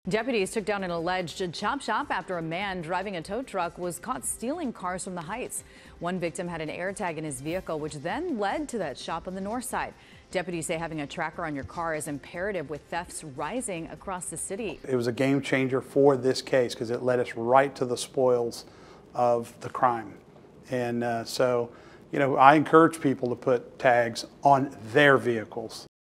Deputies took down an alleged chop shop after a man driving a tow truck was caught stealing cars from the Heights. One victim had an AirTag in his vehicle, which then led to that shop on the north side. Deputies say having a tracker on your car is imperative with thefts rising across the city. It was a game changer for this case because it led us right to the spoils of the crime. And so, I encourage people to put tags on their vehicles.